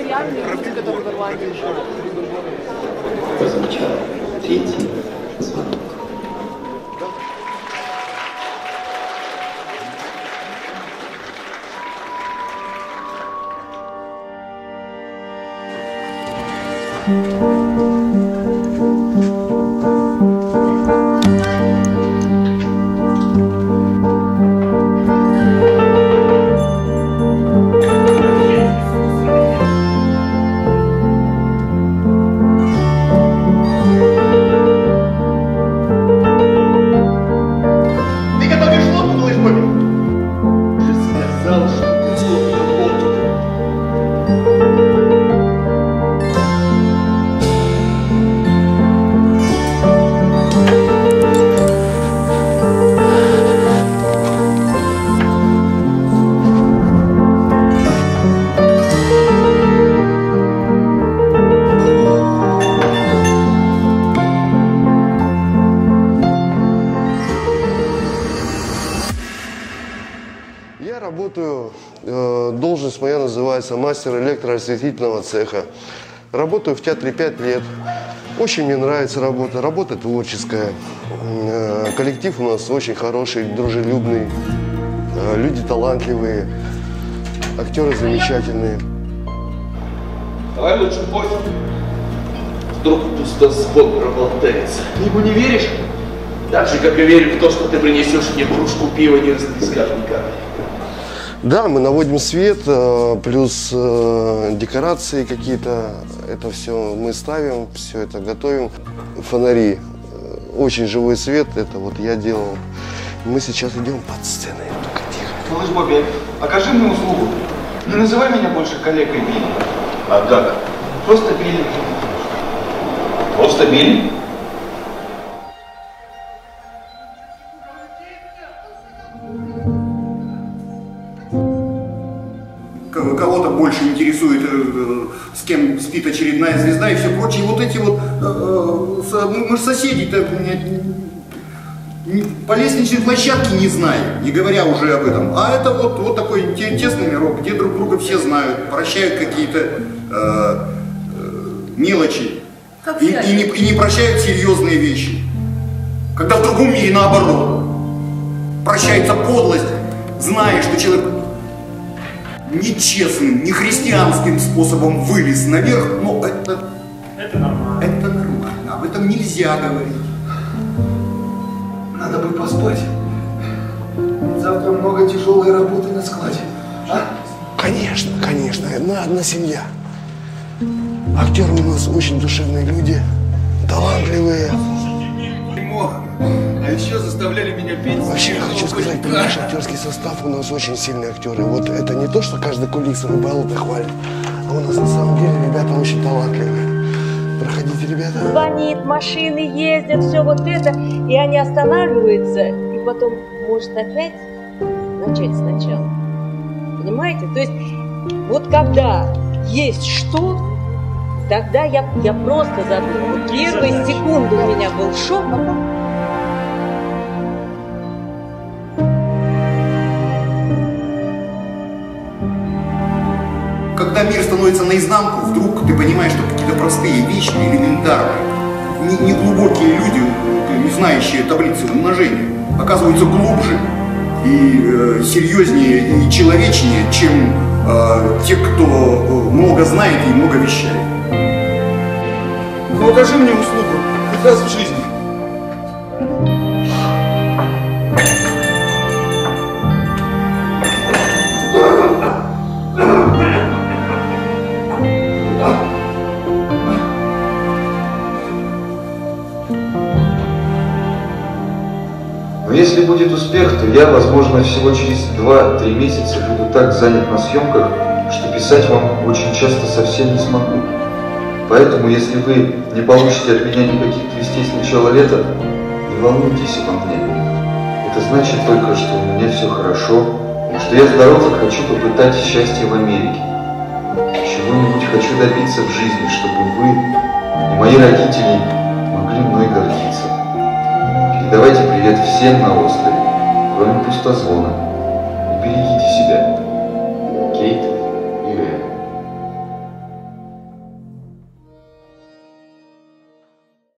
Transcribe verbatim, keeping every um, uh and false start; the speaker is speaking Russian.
реальные люди, которые в Ирландии живут. Прозвучал третий звонок. Я работаю, э, должность моя называется мастер электроосветительного цеха. Работаю в театре пять лет. Очень мне нравится работа, работа творческая. Э, коллектив у нас очень хороший, дружелюбный, э, люди талантливые, актеры замечательные. Давай лучше пофиг. Вдруг пустозвон работается. Ты ему не веришь? Так же, как и верю в то, что ты принесешь мне кружку пива, не расплескав ни капли. Да, мы наводим свет, плюс декорации какие-то, это все мы ставим, все это готовим. Фонари, очень живой свет, это вот я делал. Мы сейчас идем под сценой, только тихо. Слышь, Бобби, окажи мне услугу. Не называй меня больше коллегой Билли. А как? Просто Билли. Просто Билли? Кого-то больше интересует, э, с кем спит очередная звезда и все прочее. Вот эти вот, э, э, мы же соседи-то по лестничной площадке не знаем, не говоря уже об этом. А это вот, вот такой тесный мирок, где друг друга все знают, прощают какие-то э, э, мелочи и, и, не, и не прощают серьезные вещи. Когда в другом мире наоборот. Прощается подлость, зная, что человек нечестным, не христианским способом вылез наверх, но это, это нормально. Это нормально. Об этом нельзя говорить. Надо бы поспать. Завтра много тяжелой работы на складе. А? Конечно, конечно, одна, одна семья. Актеры у нас очень душевные люди, талантливые. А еще заставляли меня петь. Вообще, я хочу сказать, наш актерский состав у нас очень сильные актеры. Вот это не то, что каждый кулис рыбалка хвалит, а у нас на самом деле ребята очень талантливые. Проходите, ребята. Звонит, машины ездят, все вот это, и они останавливаются, и потом может опять начать сначала. Понимаете? То есть вот когда есть что, тогда я, я просто забыла. Вот первые секунды у меня был шок. Когда мир становится наизнанку, вдруг ты понимаешь, что какие-то простые вещи, элементарные, неглубокие люди, не знающие таблицы умножения, оказываются глубже и э, серьезнее и человечнее, чем э, те, кто много знает и много вещает. Ну окажи мне услугу, хоть раз в жизни. Но если будет успех, то я, возможно, всего через два-три месяца буду так занят на съемках, что писать вам очень часто совсем не смогу. Поэтому, если вы не получите от меня никаких вестей с начала лета, не волнуйтесь обо мне. Это значит только, что у меня все хорошо, что я здоров и хочу попытать счастье в Америке. Чего-нибудь хочу добиться в жизни, чтобы вы и мои родители могли мной гордиться. Передавайте привет всем на острове, кроме пустозвона. И берегите себя.